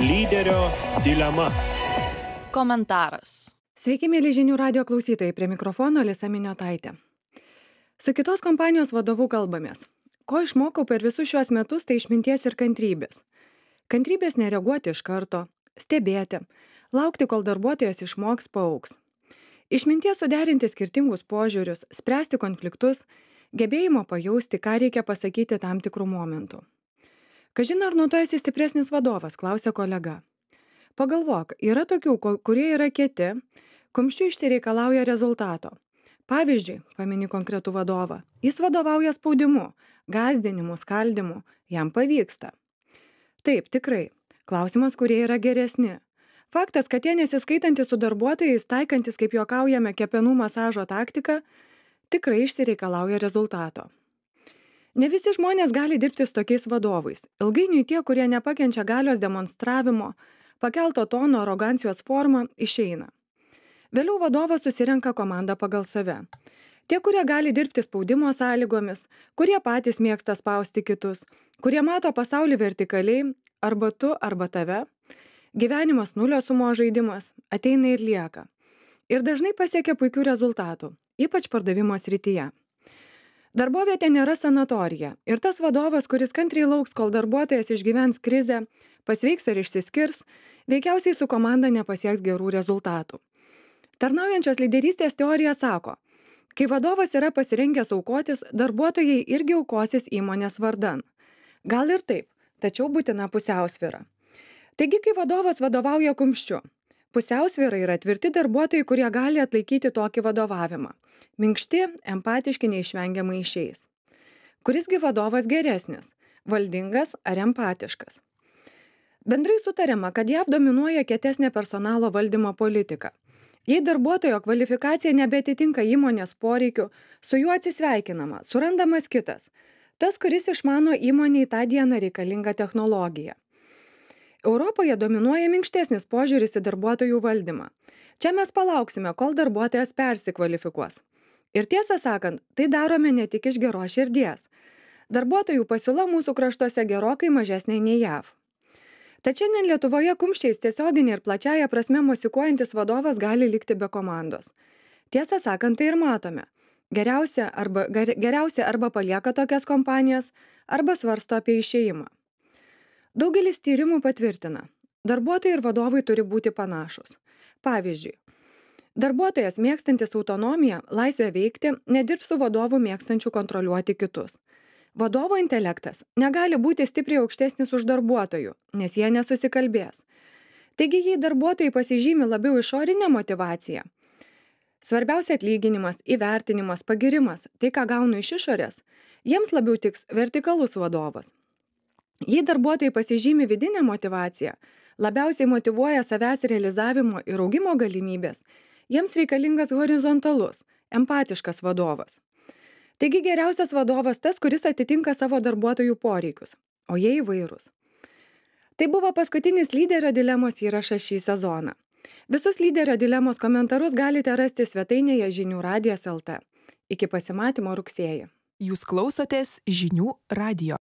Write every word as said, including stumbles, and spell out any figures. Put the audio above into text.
Lyderio dilema. Komentaras. Sveiki, mėly žinių radio klausytojai, prie mikrofono Alisa Miniotaitė. Su kitos kompanijos vadovu kalbamės. Ko išmokau per visus šiuos metus, tai išminties ir kantrybės. Kantrybės nereaguoti iš karto, stebėti, laukti, kol darbuotojas išmoks, paaugs. Išminties suderinti skirtingus požiūrius, spręsti konfliktus, gebėjimo pajausti, ką reikia pasakyti tam tikrų momentų. Kažin ar nuo to esi stipresnis vadovas, klausė kolega. Pagalvok, yra tokių, kurie yra kieti, kumščiu išsireikalauja rezultato. Pavyzdžiui, pamini konkretų vadovą, jis vadovauja spaudimu, gąsdinimu, skaldimu, jam pavyksta. Taip, tikrai. Klausimas, kurie yra geresni. Faktas, kad jie nesiskaitantis su darbuotojais, taikantis, kaip juokaujame, kepenų masažo taktiką, tikrai išsireikalauja rezultato. Ne visi žmonės gali dirbti su tokiais vadovais. Ilgainiui tie, kurie nepakenčia galios demonstravimo, pakelto tono arogancijos formą, išeina. Vėliau vadovas susirenka komandą pagal save. Tie, kurie gali dirbti spaudimo sąlygomis, kurie patys mėgsta spausti kitus, kurie mato pasaulį vertikaliai, arba tu, arba tave, gyvenimas nulio sumo žaidimas, ateina ir lieka. Ir dažnai pasiekia puikių rezultatų, ypač pardavimo srityje. Darbovietė nėra sanatorija ir tas vadovas, kuris kantriai lauks, kol darbuotojas išgyvens krizę, pasveiks ar išsiskirs, veikiausiai su komanda nepasieks gerų rezultatų. Tarnaujančios lyderystės teorija sako, kai vadovas yra pasirengęs aukotis, darbuotojai irgi aukosis įmonės vardan. Gal ir taip, tačiau būtina pusiausvyra. Taigi, kai vadovas vadovauja kumščiu, pusiausvyra yra tvirti darbuotojai, kurie gali atlaikyti tokį vadovavimą. Minkšti, empatiški neišvengiamai išeis. Kurisgi vadovas geresnis, valdingas ar empatiškas? Bendrai sutariama, kad jav dominuoja kietesnė personalo valdymo politika. Jei darbuotojo kvalifikacija nebeatitinka įmonės poreikių, su juo atsisveikinama, surandamas kitas, tas, kuris išmano įmonei tą dieną reikalingą technologiją. Europoje dominuoja minkštesnis požiūris į darbuotojų valdymą. Čia mes palauksime, kol darbuotojas persikvalifikuos. Ir tiesą sakant, tai darome ne tik iš geros širdies. Darbuotojų pasiūla mūsų kraštuose gerokai mažesnė nei jav. Tačiau šiandien Lietuvoje kumščiais tiesioginė ir plačiaja prasme mosikuojantis vadovas gali likti be komandos. Tiesą sakant, tai ir matome. Geriausia arba, geriausia arba palieka tokias kompanijas, arba svarsto apie išėjimą. Daugelis tyrimų patvirtina, darbuotojai ir vadovai turi būti panašus. Pavyzdžiui, darbuotojas mėgstantis autonomiją, laisvę veikti, nedirbs su vadovu mėgstančiu kontroliuoti kitus. Vadovo intelektas negali būti stipriai aukštesnis už darbuotojų, nes jie nesusikalbės. Taigi, jei darbuotojai pasižymi labiau išorinę motyvaciją, svarbiausia atlyginimas, įvertinimas, pagirimas, tai ką gaunu iš išorės, jiems labiau tiks vertikalus vadovas. Jei darbuotojai pasižymi vidinę motyvaciją, labiausiai motyvuoja savęs realizavimo ir augimo galimybės, jiems reikalingas horizontalus, empatiškas vadovas. Taigi geriausias vadovas tas, kuris atitinka savo darbuotojų poreikius, o jie įvairūs. Tai buvo paskutinis lyderio dilemos įrašas šį sezoną. Visus lyderio dilemos komentarus galite rasti svetainėje žinių radijas taškas lt. Iki pasimatymo rugsėjį. Jūs klausotės žinių radijo.